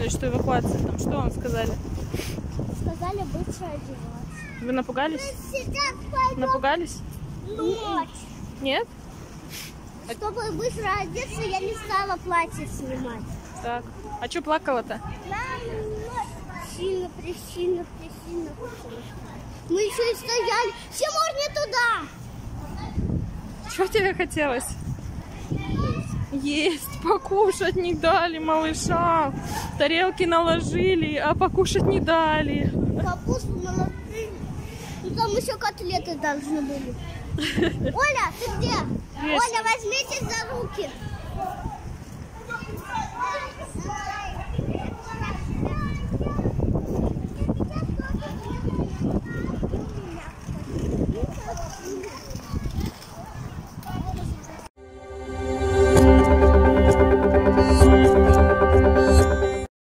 сказали, что эвакуация там? Что вам сказали? Сказали быстро одеваться. Вы напугались? Напугались? Ночь. Нет? Чтобы быстро одеться, я не стала платье снимать. Так. А что плакала-то? Причина. Мы еще и стояли. Тимур, не туда! Что тебе хотелось? Есть. Покушать не дали малышам. Тарелки наложили, а покушать не дали. Капусту наложили. Ну там еще котлеты должны были. Оля, ты где? Есть. Оля, возьмите за руки.